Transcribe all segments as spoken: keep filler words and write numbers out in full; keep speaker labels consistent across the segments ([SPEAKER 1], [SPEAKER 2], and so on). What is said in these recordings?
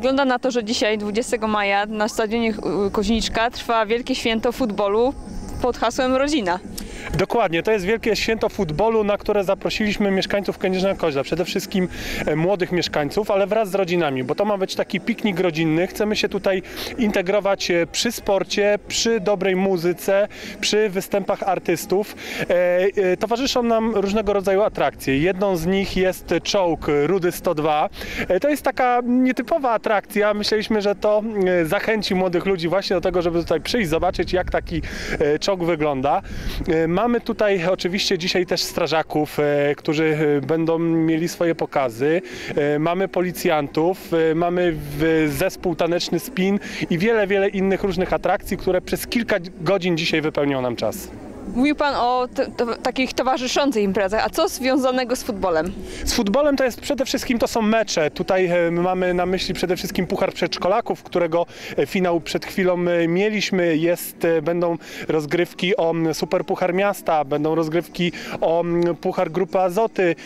[SPEAKER 1] Wygląda na to, że dzisiaj, dwudziestego maja, na stadionie Koźniczka trwa wielkie święto futbolu pod hasłem Rodzina.
[SPEAKER 2] Dokładnie, to jest wielkie święto futbolu, na które zaprosiliśmy mieszkańców Kędzierzyna-Koźla, przede wszystkim młodych mieszkańców, ale wraz z rodzinami, bo to ma być taki piknik rodzinny. Chcemy się tutaj integrować przy sporcie, przy dobrej muzyce, przy występach artystów. Towarzyszą nam różnego rodzaju atrakcje. Jedną z nich jest czołg Rudy sto dwa. To jest taka nietypowa atrakcja. Myśleliśmy, że to zachęci młodych ludzi właśnie do tego, żeby tutaj przyjść, zobaczyć, jak taki czołg wygląda. Mamy tutaj oczywiście dzisiaj też strażaków, e, którzy będą mieli swoje pokazy. E, mamy policjantów, e, mamy zespół taneczny Spin i wiele, wiele innych różnych atrakcji, które przez kilka godzin dzisiaj wypełnią nam czas.
[SPEAKER 1] Mówił Pan o to, takich towarzyszących imprezach, a co związanego z futbolem?
[SPEAKER 2] Z futbolem to jest przede wszystkim to są mecze. Tutaj e, mamy na myśli przede wszystkim Puchar Przedszkolaków, którego finał przed chwilą mieliśmy. Jest, e, będą rozgrywki o Super Puchar Miasta, będą rozgrywki o Puchar Grupy Azoty. E,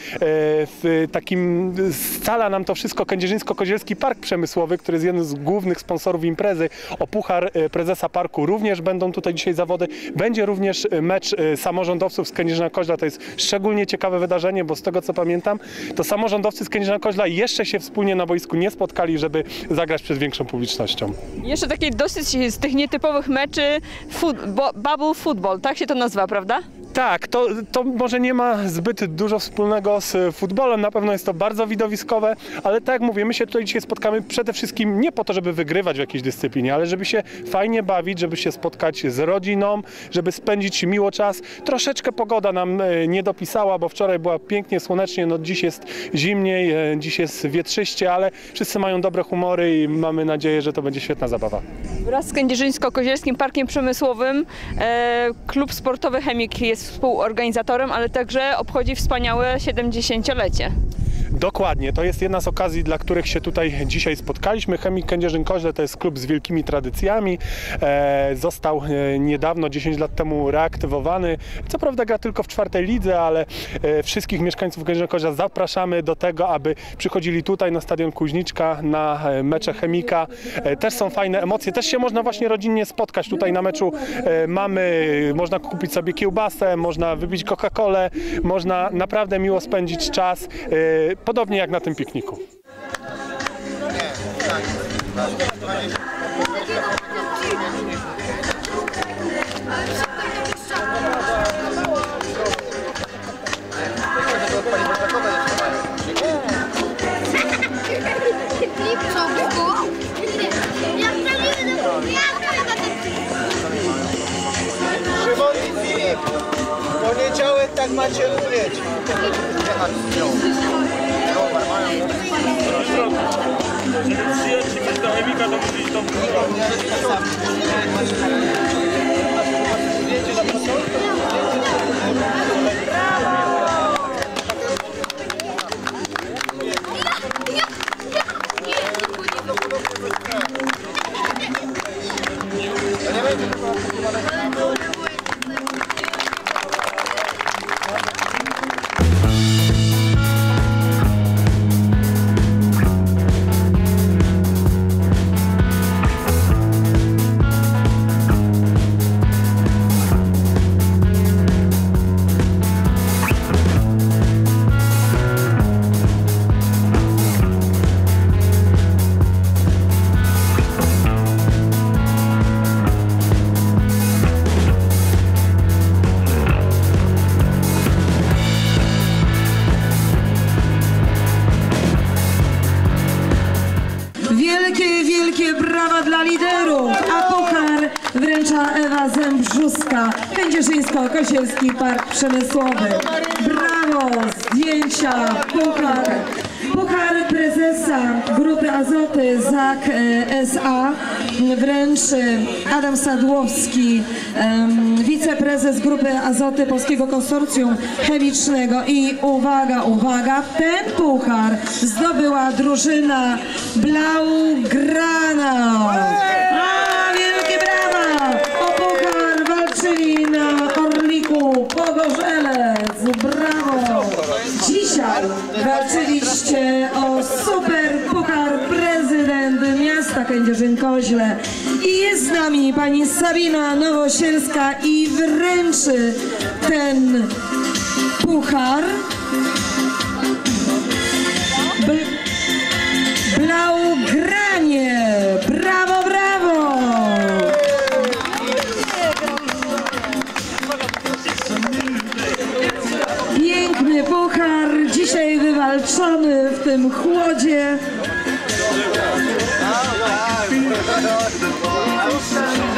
[SPEAKER 2] w takim scala nam to wszystko Kędzierzyńsko-Kozielski Park Przemysłowy, który jest jednym z głównych sponsorów imprezy. O Puchar Prezesa Parku również będą tutaj dzisiaj zawody. Będzie również mecz samorządowców z Kędzierzyna-Koźla. To jest szczególnie ciekawe wydarzenie, bo z tego co pamiętam, to samorządowcy z Kędzierzyna-Koźla jeszcze się wspólnie na boisku nie spotkali, żeby zagrać przed większą publicznością.
[SPEAKER 1] Jeszcze takie dosyć z tych nietypowych meczy food, bubble football, tak się to nazywa, prawda?
[SPEAKER 2] Tak, to, to może nie ma zbyt dużo wspólnego z futbolem, na pewno jest to bardzo widowiskowe, ale tak jak mówię, my się tutaj dzisiaj spotkamy przede wszystkim nie po to, żeby wygrywać w jakiejś dyscyplinie, ale żeby się fajnie bawić, żeby się spotkać z rodziną, żeby spędzić miło czas. Troszeczkę pogoda nam nie dopisała, bo wczoraj była pięknie słonecznie, no dziś jest zimniej, dziś jest wietrzyście, ale wszyscy mają dobre humory i mamy nadzieję, że to będzie świetna zabawa.
[SPEAKER 1] Wraz z Kędzierzyńsko-Kozielskim Parkiem Przemysłowym e, klub sportowy Chemik jest współorganizatorem, ale także obchodzi wspaniałe siedemdziesięciolecie.
[SPEAKER 2] Dokładnie, to jest jedna z okazji, dla których się tutaj dzisiaj spotkaliśmy. Chemik Kędzierzyn-Koźle to jest klub z wielkimi tradycjami. E, został e, niedawno, dziesięć lat temu reaktywowany. Co prawda gra tylko w czwartej lidze, ale e, wszystkich mieszkańców Kędzierzyna-Koźla zapraszamy do tego, aby przychodzili tutaj na stadion Kuźniczka na e, mecze Chemika. E, też są fajne emocje, też się można właśnie rodzinnie spotkać. Tutaj na meczu e, mamy, można kupić sobie kiełbasę, można wypić Coca-Colę, można naprawdę miło spędzić czas. E, Podobnie jak na tym pikniku.
[SPEAKER 3] Szymon i Filip, poniedziałek tak macie umieć.
[SPEAKER 2] Żeby przyjąć się do Chemika, to musisz to
[SPEAKER 4] Wielkie, wielkie brawa dla liderów, a puchar wręcza Ewa Zembrzuska, Kędzierzyńsko-Kozielski Park Przemysłowy. Brawo, zdjęcia, puchar. Puchar prezesa Grupy Azoty Z A K S A wręczy Adam Sadłowski, wiceprezes Grupy Azoty Polskiego Konsorcjum Chemicznego. I uwaga, uwaga, ten puchar zdobyła drużyna Blaugrana. A, wielkie brawa! O puchar walczyli na Orliku Pogorzelec. brawo! Dzisiaj walczyliście o super puchar prezydent miasta Kędzierzyn-Koźle i jest z nami pani Sabina Nowosielska i wręczy ten puchar Bl- Blaugranie! Brawo, brawo! Piękny puchar, dzisiaj wywalczony w tym chłodzie.